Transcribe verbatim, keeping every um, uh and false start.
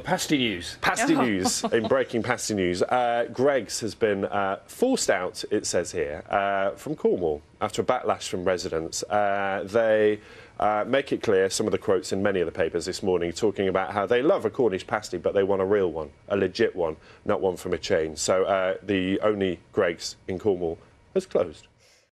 Pasty news. Pasty news. In breaking pasty news, uh, Gregg's has been uh, forced out, it says here, uh, from Cornwall after a backlash from residents. Uh, they uh, make it clear, some of the quotes in many of the papers this morning, talking about how they love a Cornish pasty, but they want a real one, a legit one, not one from a chain. So uh, the only Gregg's in Cornwall has closed.